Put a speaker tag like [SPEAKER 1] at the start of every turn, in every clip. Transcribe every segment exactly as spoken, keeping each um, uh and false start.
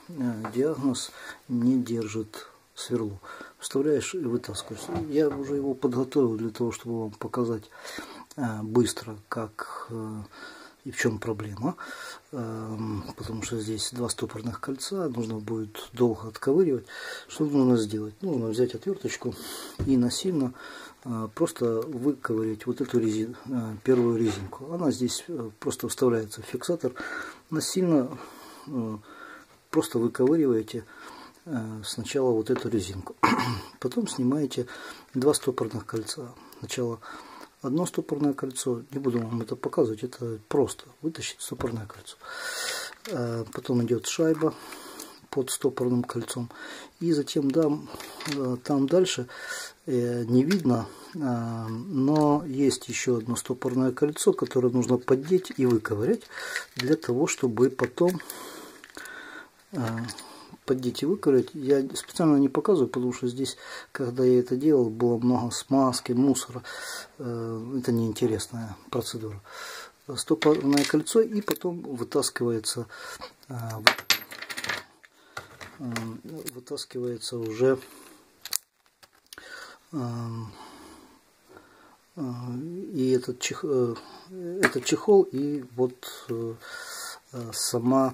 [SPEAKER 1] диагноз не держит сверло. Вставляешь и вытаскиваешь. Я уже его подготовил для того, чтобы вам показать быстро, как и в чем проблема. Потому что здесь два стопорных кольца, нужно будет долго отковыривать. Что нужно сделать? Нужно взять отверточку и насильно просто выковырять вот эту резин, первую резинку. Она здесь просто вставляется в фиксатор. Насильно просто выковыриваете сначала вот эту резинку. Потом снимаете два стопорных кольца. Сначала одно стопорное кольцо. Не буду вам это показывать. Это просто вытащить стопорное кольцо. Потом идет шайба под стопорным кольцом. И затем там, там дальше не видно, но есть еще одно стопорное кольцо, которое нужно поддеть и выковырять для того, чтобы потом поддеть и выковырять. Я специально не показываю, потому что здесь, когда я это делал, было много смазки, мусора. Это неинтересная процедура. Стопорное кольцо, и потом вытаскивается вытаскивается уже и этот чехол, этот чехол и вот сама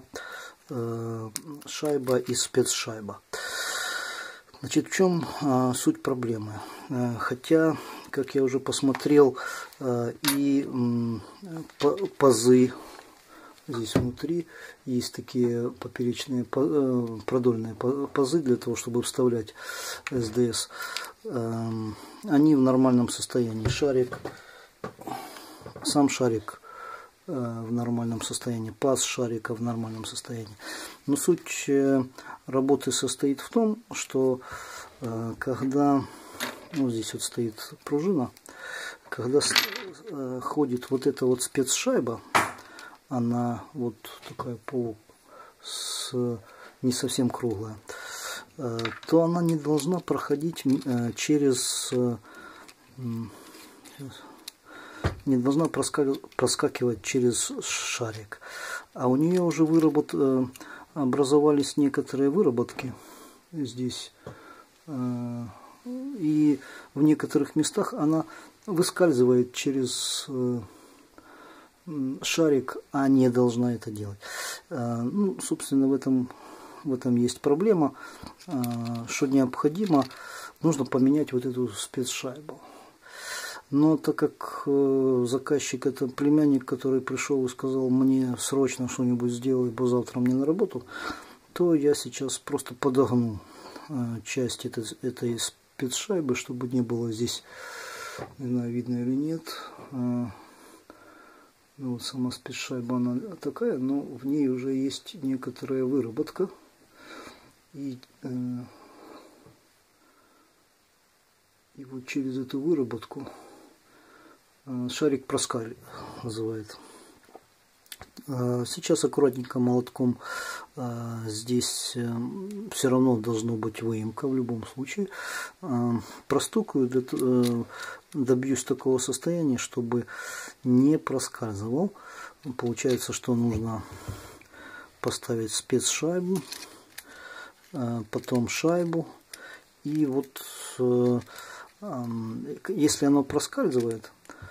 [SPEAKER 1] шайба и спецшайба. Значит, в чем суть проблемы? Хотя, как я уже посмотрел, и пазы здесь внутри есть такие поперечные продольные пазы для того, чтобы вставлять эс дэ эс. Они в нормальном состоянии. Шарик, сам шарик в нормальном состоянии, паз шарика в нормальном состоянии. Но суть работы состоит в том, что когда, ну, здесь вот стоит пружина, когда ходит вот эта вот спецшайба, она вот такая полу с, не совсем круглая, то она не должна проходить через, не должна проскакивать через шарик. А у нее уже выработ... образовались некоторые выработки здесь. И в некоторых местах она выскальзывает через шарик, а не должна это делать. Ну, собственно, в этом, в этом есть проблема. Что необходимо, нужно поменять вот эту спецшайбу. Но так как заказчик это племянник, который пришел и сказал мне срочно что-нибудь сделай, бо завтра мне на работу, то я сейчас просто подогну часть этой, этой спецшайбы, чтобы не было здесь, не знаю, видно или нет. Вот сама спецшайба, она такая, но в ней уже есть некоторая выработка. И, и вот через эту выработку шарик проскальзывает. Сейчас аккуратненько молотком, здесь все равно должно быть выемка в любом случае. Простукаю, добьюсь такого состояния, чтобы не проскальзывал. Получается, что нужно поставить спецшайбу, потом шайбу. И вот если оно проскальзывает,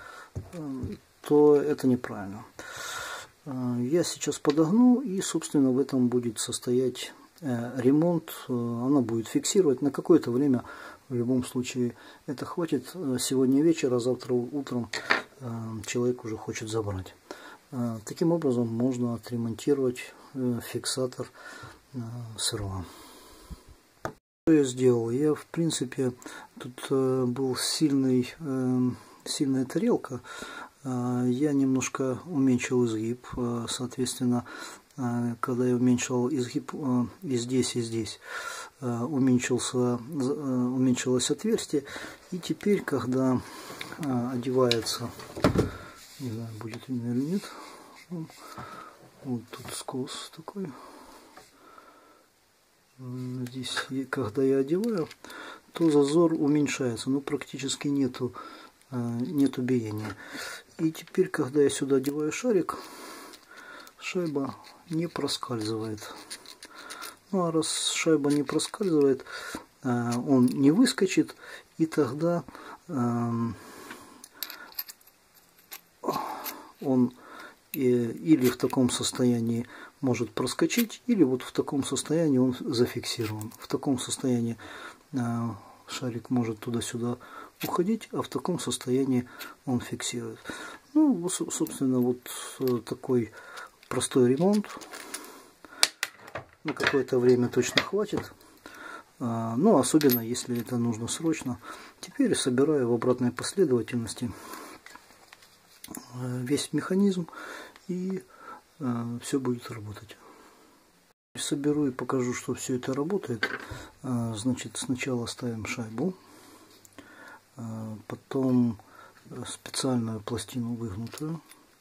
[SPEAKER 1] то это неправильно. Я сейчас подогну, и, собственно, в этом будет состоять ремонт. Она будет фиксировать на какое-то время. В любом случае это хватит сегодня вечером, а завтра утром человек уже хочет забрать. Таким образом можно отремонтировать фиксатор сырого. Что я сделал? Я, в принципе, тут был сильный, сильная тарелка. Я немножко уменьшил изгиб, соответственно, когда я уменьшил изгиб и здесь, и здесь, уменьшился, уменьшилось отверстие. И теперь, когда одевается, не знаю, будет видно или нет, вот тут скос такой. Здесь, когда я одеваю, то зазор уменьшается, но практически нету, нету биения. И теперь, когда я сюда одеваю шарик, шайба не проскальзывает. Ну а раз шайба не проскальзывает, он не выскочит, и тогда он или в таком состоянии может проскочить, или вот в таком состоянии он зафиксирован. В таком состоянии шарик может туда-сюда уходить, а в таком состоянии он фиксирует. Ну, собственно, вот такой простой ремонт. На какое-то время точно хватит. Ну, особенно если это нужно срочно. Теперь собираю в обратной последовательности весь механизм, и все будет работать. Соберу и покажу, что все это работает. Значит, сначала ставим шайбу, потом специальную пластину выгнутую,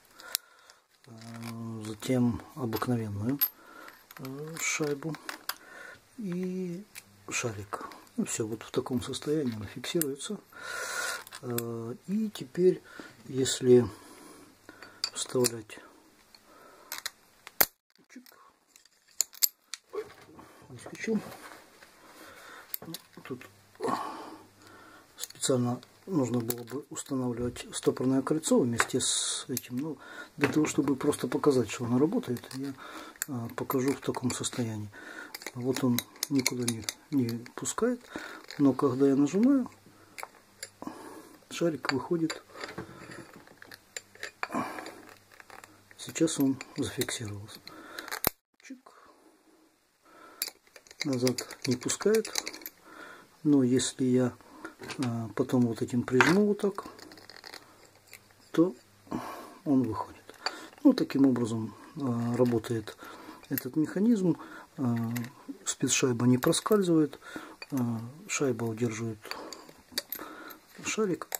[SPEAKER 1] затем обыкновенную шайбу и шарик. Ну, все, вот в таком состоянии она фиксируется. И теперь, если вставлять, выскочил, тут специально нужно было бы устанавливать стопорное кольцо вместе с этим, ну, для того, чтобы просто показать, что оно работает, я а, покажу в таком состоянии. Вот он никуда не, не пускает, но когда я нажимаю, шарик выходит. Сейчас он зафиксировался. Чик. Назад не пускает, но если я а, потом вот этим прижму вот так, то он выходит. Ну, таким образом а, работает этот механизм. А, спецшайба не проскальзывает, а, шайба удерживает шарик.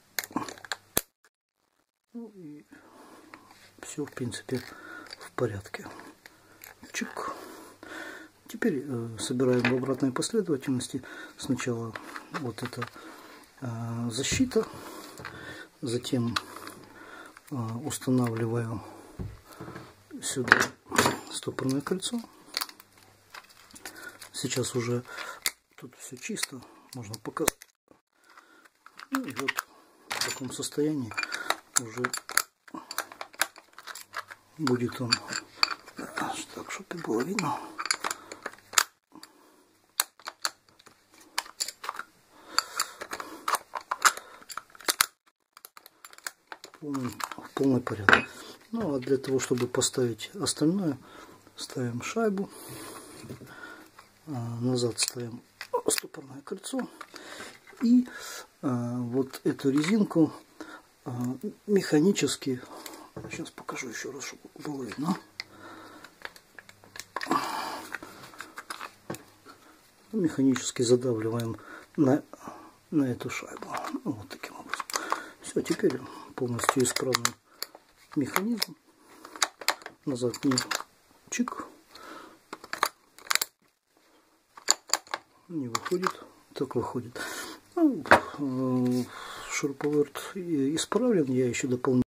[SPEAKER 1] Ну и все, в принципе, в порядке. Чик. Теперь э, собираем в обратной последовательности. Сначала вот эта э, защита, затем э, устанавливаю сюда стопорное кольцо. Сейчас уже тут все чисто, можно показать. Ну и вот в таком состоянии уже будет он, так, чтобы было видно. Полный, полный порядок. Ну а для того, чтобы поставить остальное, ставим шайбу, назад ставим стопорное кольцо, и а, вот эту резинку а, механически, сейчас покажу еще раз, чтобы было видно, механически задавливаем на, на эту шайбу. Ну, вот таким образом. Все, теперь полностью исправный механизм. Назад не чик, не выходит, так выходит. Ну, шуруповерт исправлен, я еще дополнительно